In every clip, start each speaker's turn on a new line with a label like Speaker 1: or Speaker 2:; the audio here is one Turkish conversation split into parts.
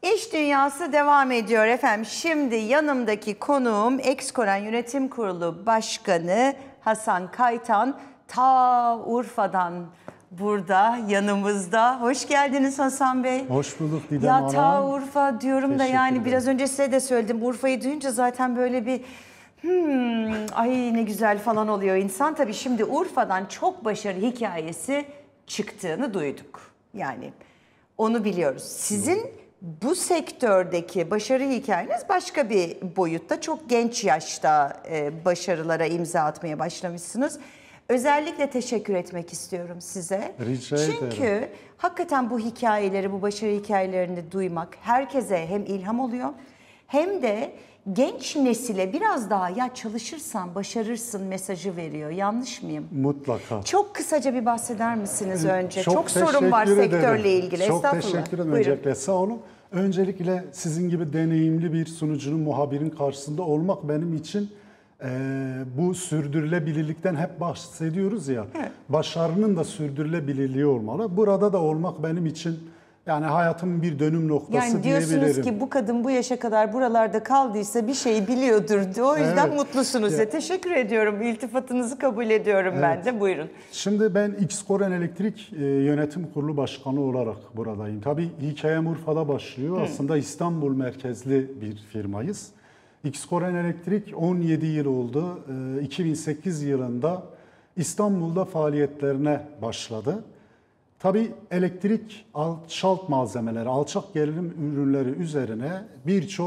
Speaker 1: İş Dünyası devam ediyor efendim. Şimdi yanımdaki konuğum Exkoren Yönetim Kurulu Başkanı Hasan Kaytan. Ta Urfa'dan burada yanımızda. Hoş geldiniz Hasan Bey.
Speaker 2: Hoş bulduk Didem
Speaker 1: Ya
Speaker 2: Hanım.
Speaker 1: ta Urfa diyorum da yani
Speaker 2: ederim.
Speaker 1: biraz önce size de söyledim. Urfa'yı duyunca zaten böyle bir ay ne güzel falan oluyor insan. Tabii şimdi Urfa'dan çok başarı hikayesi çıktığını duyduk. Yani onu biliyoruz. Sizin bu sektördeki başarı hikayeniz başka bir boyutta. Çok genç yaşta başarılara imza atmaya başlamışsınız. Özellikle teşekkür etmek istiyorum size.
Speaker 2: Rica ederim.
Speaker 1: Çünkü hakikaten bu hikayeleri, bu başarı hikayelerini duymak herkese hem ilham oluyor hem de genç nesile biraz daha ya çalışırsan başarırsın mesajı veriyor. Yanlış mıyım?
Speaker 2: Mutlaka.
Speaker 1: Çok kısaca bir bahseder misiniz önce? Çok
Speaker 2: teşekkür
Speaker 1: sorun var
Speaker 2: ederim.
Speaker 1: sektörle ilgili.
Speaker 2: Çok
Speaker 1: Estağfurullah.
Speaker 2: teşekkür ederim.
Speaker 1: Buyurun.
Speaker 2: Öncelikle sağ olun. Öncelikle sizin gibi deneyimli bir sunucunun, muhabirin karşısında olmak benim için bu sürdürülebilirlikten hep bahsediyoruz ya.
Speaker 1: Evet.
Speaker 2: Başarının da sürdürülebilirliği olmalı. Burada da olmak benim için yani hayatımın bir dönüm noktası
Speaker 1: Yani diyorsunuz
Speaker 2: diyebilirim.
Speaker 1: ki bu kadın bu yaşa kadar buralarda kaldıysa bir şey biliyordur. O yüzden
Speaker 2: Evet.
Speaker 1: mutlusunuz. Size teşekkür ediyorum. İltifatınızı kabul ediyorum ben de. Buyurun.
Speaker 2: Şimdi ben Exkoren Elektrik Yönetim Kurulu Başkanı olarak buradayım. Tabii hikayem Urfa'da başlıyor. Aslında İstanbul merkezli bir firmayız. Exkoren Elektrik 17 yıl oldu. 2008 yılında İstanbul'da faaliyetlerine başladı. Tabii elektrik alçalt malzemeleri, alçak gerilim ürünleri üzerine birçok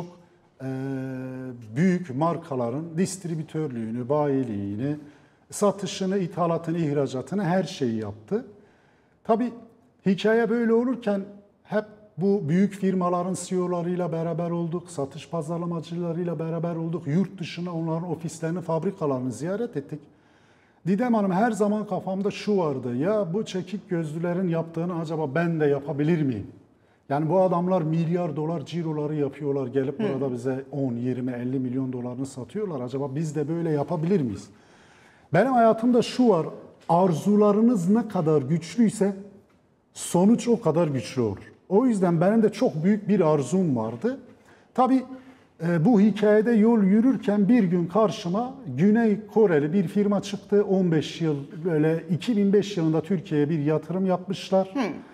Speaker 2: büyük markaların distribütörlüğünü, bayiliğini, satışını, ithalatını, ihracatını her şeyi yaptı. Tabii hikaye böyle olurken hep bu büyük firmaların CEO'larıyla beraber olduk, satış pazarlamacılarıyla beraber olduk, yurt dışına onların ofislerini, fabrikalarını ziyaret ettik. Didem Hanım her zaman kafamda şu vardı, ya bu çekik gözlülerin yaptığını acaba ben de yapabilir miyim? Yani bu adamlar milyar dolar ciroları yapıyorlar, gelip burada bize 10, 20, 50 milyon dolarını satıyorlar. Acaba biz de böyle yapabilir miyiz? Benim hayatımda şu var, arzularınız ne kadar güçlüyse sonuç o kadar güçlü olur. O yüzden benim de çok büyük bir arzum vardı. Tabii bu hikayede yol yürürken bir gün karşıma Güney Koreli bir firma çıktı. 15 yıl böyle 2005 yılında Türkiye'ye bir yatırım yapmışlar.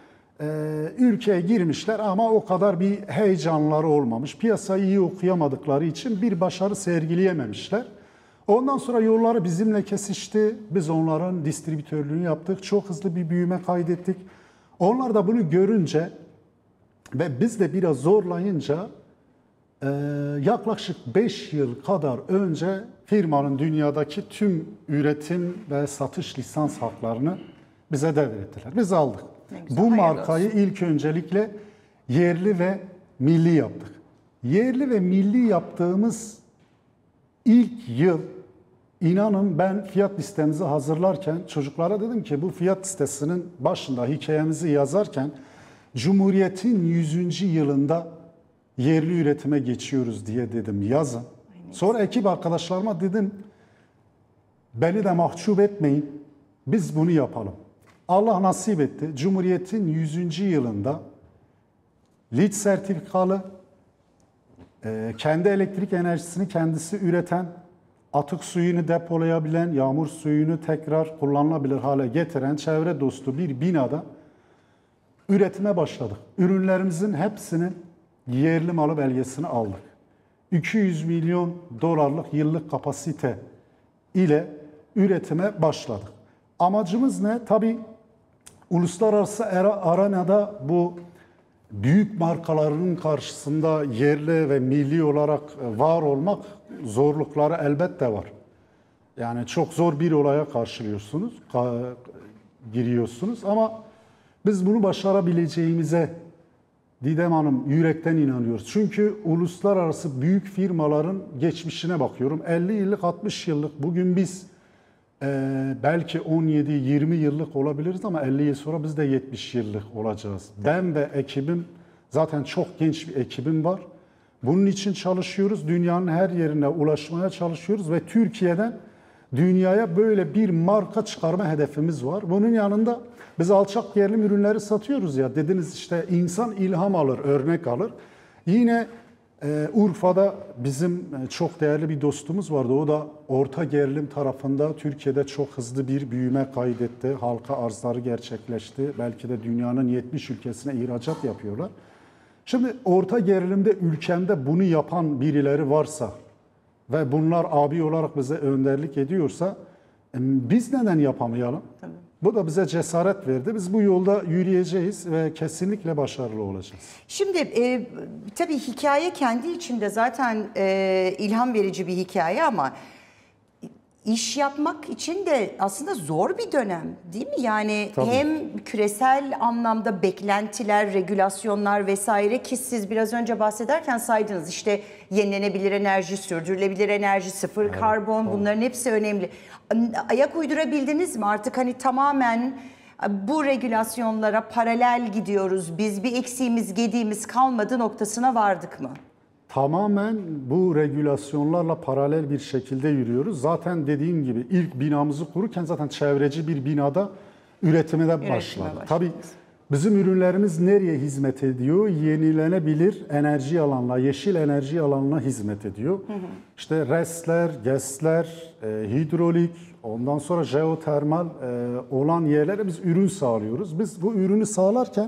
Speaker 2: Ülkeye girmişler ama o kadar bir heyecanları olmamış. Piyasayı iyi okuyamadıkları için bir başarı sergileyememişler. Ondan sonra yolları bizimle kesişti. Biz onların distribütörlüğünü yaptık. Çok hızlı bir büyüme kaydettik. Onlar da bunu görünce ve biz de biraz zorlayınca yaklaşık 5 yıl kadar önce firmanın dünyadaki tüm üretim ve satış lisans haklarını bize devrettiler. Biz aldık.
Speaker 1: Güzel,
Speaker 2: Bu
Speaker 1: hayırlı
Speaker 2: markayı
Speaker 1: olsun.
Speaker 2: ilk öncelikle yerli ve milli yaptık. Yerli ve milli yaptığımız ilk yıl inanın ben fiyat listemizi hazırlarken çocuklara dedim ki bu fiyat listesinin başında hikayemizi yazarken Cumhuriyet'in 100. yılında yerli üretime geçiyoruz diye dedim yazın. Sonra ekip arkadaşlarıma dedim beni de mahcup etmeyin, biz bunu yapalım. Allah nasip etti. Cumhuriyet'in 100. yılında LEED sertifikalı, kendi elektrik enerjisini kendisi üreten, atık suyunu depolayabilen, yağmur suyunu tekrar kullanılabilir hale getiren çevre dostu bir binada üretime başladık. Ürünlerimizin hepsinin yerli malı belgesini aldık. 200 milyon dolarlık yıllık kapasite ile üretime başladık. Amacımız ne? Tabii uluslararası arenada bu büyük markaların karşısında yerli ve milli olarak var olmak zorlukları elbette var. Yani çok zor bir olaya karşılıyorsunuz, giriyorsunuz ama biz bunu başarabileceğimize Didem Hanım yürekten inanıyoruz. Çünkü uluslararası büyük firmaların geçmişine bakıyorum. 50 yıllık, 60 yıllık. Bugün biz belki 17-20 yıllık olabiliriz ama 50 yıl sonra biz de 70 yıllık olacağız. Ben ve ekibim, zaten çok genç bir ekibim var. Bunun için çalışıyoruz. Dünyanın her yerine ulaşmaya çalışıyoruz ve Türkiye'den dünyaya böyle bir marka çıkarma hedefimiz var. Bunun yanında biz alçak gerilim ürünleri satıyoruz ya, dediniz işte insan ilham alır, örnek alır. Yine Urfa'da bizim çok değerli bir dostumuz vardı. O da orta gerilim tarafında Türkiye'de çok hızlı bir büyüme kaydetti. Halka arzları gerçekleşti. Belki de dünyanın 70 ülkesine ihracat yapıyorlar. Şimdi orta gerilimde ülkemde bunu yapan birileri varsa ve bunlar abi olarak bize önderlik ediyorsa biz neden yapamayalım? Tabii. Bu da bize cesaret verdi. Biz bu yolda yürüyeceğiz ve kesinlikle başarılı olacağız.
Speaker 1: Şimdi tabii hikaye kendi içinde zaten ilham verici bir hikaye ama iş yapmak için de aslında zor bir dönem değil mi? Yani
Speaker 2: tabii.
Speaker 1: Hem küresel anlamda beklentiler, regülasyonlar vesaire ki siz biraz önce bahsederken saydınız işte yenilenebilir enerji, sürdürülebilir enerji, sıfır evet, karbon bunların hepsi önemli. Ayak uydurabildiniz mi? Artık hani tamamen bu regülasyonlara paralel gidiyoruz. Biz bir eksiğimiz, gediğimiz kalmadı noktasına vardık mı?
Speaker 2: Tamamen bu regülasyonlarla paralel bir şekilde yürüyoruz. Zaten dediğim gibi ilk binamızı kururken zaten çevreci bir binada üretime de başladı. Tabii bizim ürünlerimiz nereye hizmet ediyor? Yenilenebilir enerji alanına, yeşil enerji alanına hizmet ediyor. Hı hı. İşte RES'ler, GES'ler, hidrolik, ondan sonra jeotermal olan yerlere biz ürün sağlıyoruz. Biz bu ürünü sağlarken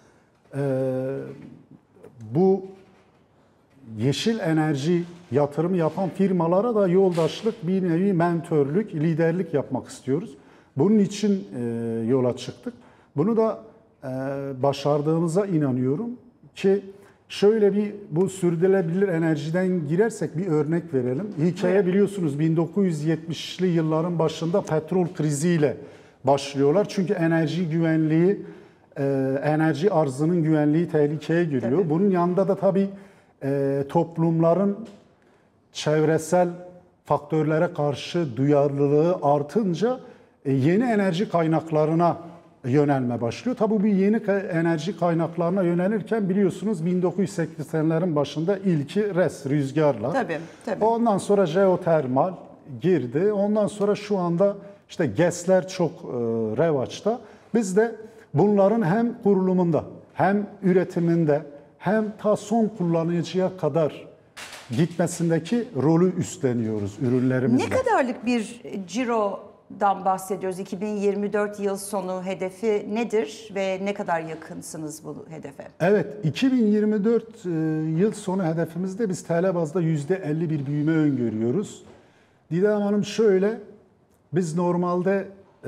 Speaker 2: bu yeşil enerji yatırımı yapan firmalara da yoldaşlık, bir nevi mentörlük, liderlik yapmak istiyoruz. Bunun için yola çıktık. Bunu da başardığımıza inanıyorum ki şöyle bir bu sürdürülebilir enerjiden girersek bir örnek verelim. Hikaye biliyorsunuz 1970'li yılların başında petrol kriziyle başlıyorlar. Çünkü enerji güvenliği, enerji arzının güvenliği tehlikeye giriyor. Tabii. Bunun yanında da tabii toplumların çevresel faktörlere karşı duyarlılığı artınca yeni enerji kaynaklarına yönelme başlıyor. Tabii bu yeni enerji kaynaklarına yönelirken biliyorsunuz 1980'lerin başında ilki RES, rüzgarla.
Speaker 1: Tabii.
Speaker 2: Ondan sonra jeotermal girdi. Ondan sonra şu anda işte GES'ler çok revaçta. Biz de bunların hem kurulumunda hem üretiminde hem ta son kullanıcıya kadar gitmesindeki rolü üstleniyoruz ürünlerimizle.
Speaker 1: Ne kadarlık bir cirodan bahsediyoruz? 2024 yıl sonu hedefi nedir ve ne kadar yakınsınız bu hedefe?
Speaker 2: Evet, 2024 yıl sonu hedefimizde biz TL bazda %50 bir büyüme öngörüyoruz. Didem Hanım şöyle, biz normalde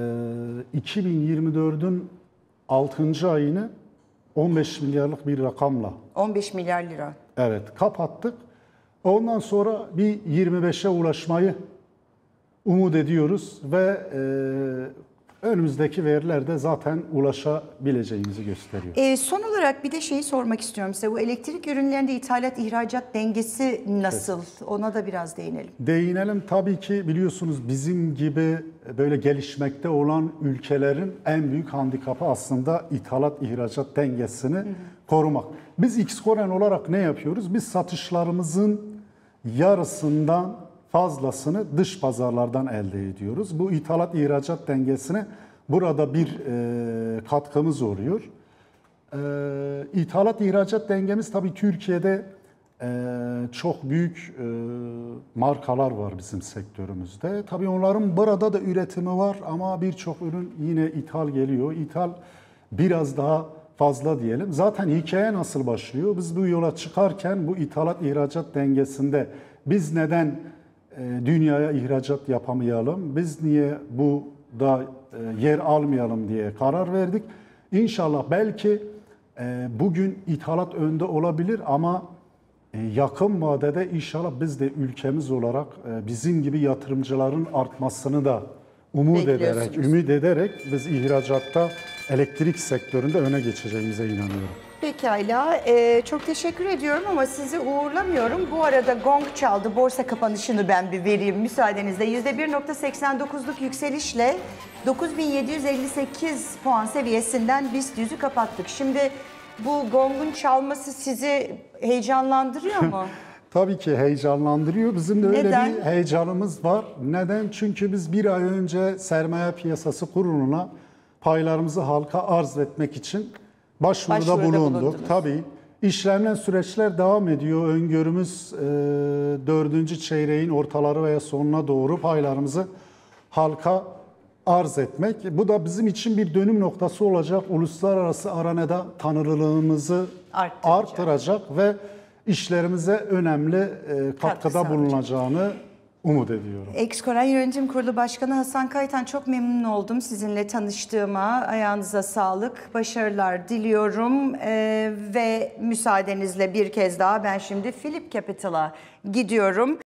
Speaker 2: 2024'ün 6. ayını 15 milyarlık bir rakamla.
Speaker 1: 15 milyar lira.
Speaker 2: Evet, kapattık. Ondan sonra bir 25'e ulaşmayı umut ediyoruz ve önümüzdeki veriler de zaten ulaşabileceğimizi gösteriyor.
Speaker 1: Son olarak bir de şeyi sormak istiyorum size. Bu elektrik ürünlerinde ithalat-ihracat dengesi nasıl? Evet. Ona da biraz değinelim.
Speaker 2: Değinelim. Tabii ki biliyorsunuz bizim gibi böyle gelişmekte olan ülkelerin en büyük handikapı aslında ithalat-ihracat dengesini korumak. Biz Xcoren olarak ne yapıyoruz? Biz satışlarımızın yarısından fazlasını dış pazarlardan elde ediyoruz. Bu ithalat-ihracat dengesine burada bir katkımız oluyor. İthalat-ihracat dengemiz tabii Türkiye'de çok büyük markalar var bizim sektörümüzde. Tabii onların burada da üretimi var ama birçok ürün yine ithal geliyor. İthal biraz daha fazla diyelim. Zaten hikaye nasıl başlıyor? Biz bu yola çıkarken bu ithalat-ihracat dengesinde biz neden dünyaya ihracat yapamayalım, biz niye bu da yer almayalım diye karar verdik. İnşallah belki bugün ithalat önde olabilir ama yakın vadede inşallah biz de ülkemiz olarak bizim gibi yatırımcıların artmasını da ümit ederek biz ihracatta elektrik sektöründe öne geçeceğimize inanıyorum.
Speaker 1: Pekala. Çok teşekkür ediyorum ama sizi uğurlamıyorum. Bu arada gong çaldı. Borsa kapanışını ben bir vereyim müsaadenizle. %1.89'luk yükselişle 9758 puan seviyesinden BIST 100'ü kapattık. Şimdi bu gongun çalması sizi heyecanlandırıyor mu?
Speaker 2: Tabii ki heyecanlandırıyor. Bizim de öyle
Speaker 1: Neden?
Speaker 2: bir heyecanımız var. Neden? Çünkü biz bir ay önce Sermaye Piyasası Kurulu'na paylarımızı halka arz etmek için başvuruda bulunduk. Tabii işlenen süreçler devam ediyor. Öngörümüz 4. çeyreğin ortaları veya sonuna doğru paylarımızı halka arz etmek. Bu da bizim için bir dönüm noktası olacak. Uluslararası arenada tanınırlığımızı artıracak ve işlerimize önemli katkıda bulunacağını umut ediyorum.
Speaker 1: Exkoren Yönetim Kurulu Başkanı Hasan Kaytan, çok memnun oldum sizinle tanıştığıma. Ayağınıza sağlık, başarılar diliyorum ve müsaadenizle bir kez daha ben şimdi Philip Capital'a gidiyorum.